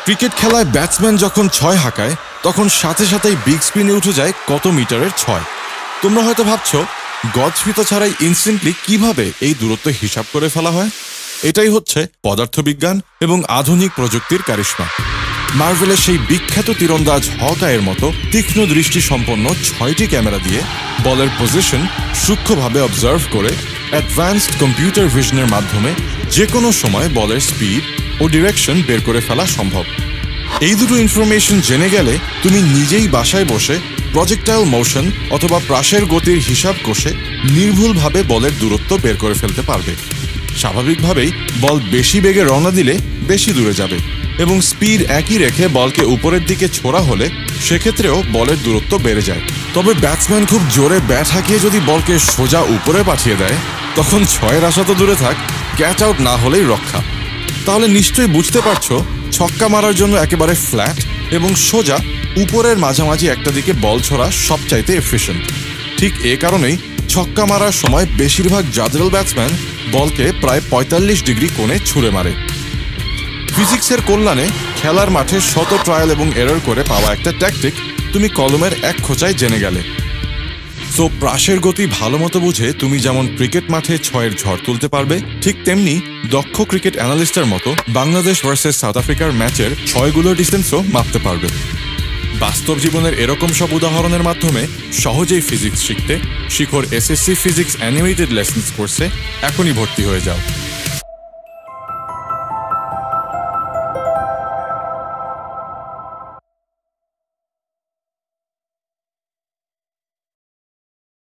Cricket খেলায় batsman যখন 6 হাঁকায় তখন সাথে সাথেই বিগ স্ক্রিনে উঠে যায় কত মিটারের 6। তোমরা হয়তো ভাবছো গজফিতা ছাড়াই ইনস্ট্যান্টলি কিভাবে এই দূরত্ব হিসাব করে ফেলা হয়। এটাই হচ্ছে পদার্থবিজ্ঞান এবং আধুনিক প্রযুক্তির কারিশমা। মার্ভেলের সেই বিখ্যাত তীরন্দাজ হকায়ের মতো তীক্ষ্ণ দৃষ্টি সম্পন্ন 6টি ক্যামেরা দিয়ে বলের পজিশন সূক্ষ্মভাবে অবজার্ভ করে অ্যাডভান্সড কম্পিউটার ভিশনের মাধ্যমে যে কোনো সময় বলের স্পিড ও ডিরেকশন বের করে ফেলা সম্ভব। এই দুটো ইনফরমেশন জেনে গেলে তুমি নিজেই বাসায় বসে প্রজেক্টাইল মোশন অথবা প্রাসের গতির হিসাব কষে নির্ভুলভাবে বলের দূরত্ব বের করে ফেলতে পারবে। স্বাভাবিকভাবেই বল বেশি বেগে রওনা দিলে বেশি দূরে যাবে এবং স্পিড একই রেখে বলকে উপরের দিকে ছোড়া হলে সেক্ষেত্রেও বলের দূরত্ব বেড়ে যায়। তবে ব্যাটসম্যান খুব জোরে ব্যাট হাঁকিয়ে যদি বলকে সোজা উপরে পাঠিয়ে দেয় তখন 6-এর আশা তো দূরে থাক, ক্যাচ আউট না হলেই রক্ষা। তাহলে নিশ্চয়ই বুঝতে পারছো ছক্কা মারার জন্য একেবারে ফ্ল্যাট এবং সোজা উপরের মাঝামাঝি একটা দিকে বল ছোড়া সবচাইতে এফিশিয়েন্ট। ঠিক এ কারণেই ছক্কা মারার সময় বেশিরভাগ জাদরেল ব্যাটসম্যান বলকে প্রায় 45 ডিগ্রি কোণে ছুঁড়ে মারে। ফিজিক্সের কল্যাণে খেলার মাঠে শত ট্রায়াল এবং এরর করে পাওয়া একটা ট্যাকটিক তুমি কলমের এক খোঁচায় জেনে গেলে। সো প্রাসের গতি ভালো মতো বুঝে তুমি যেমন ক্রিকেট মাঠে 6-এর ঝড় তুলতে পারবে, ঠিক তেমনি দক্ষ ক্রিকেট অ্যানালিস্টের মতো বাংলাদেশ ভার্সেস সাউথ আফ্রিকার ম্যাচের 6গুলোর ডিস্টেন্সও মাপতে পারবে। বাস্তব জীবনের এরকম সব উদাহরণের মাধ্যমে সহজেই ফিজিক্স শিখতে শিখোর SSC ফিজিক্স অ্যানিমেটেড লেসন্স কোর্সে এখনই ভর্তি হয়ে যাও।